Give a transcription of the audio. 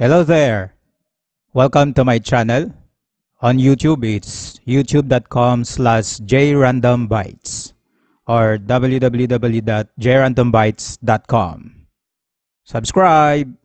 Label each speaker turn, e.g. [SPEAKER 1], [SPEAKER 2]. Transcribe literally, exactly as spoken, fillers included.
[SPEAKER 1] Hello there. Welcome to my channel. On YouTube, it's youtube.com slash jrandombytes or w w w dot j random bytes dot com. Subscribe.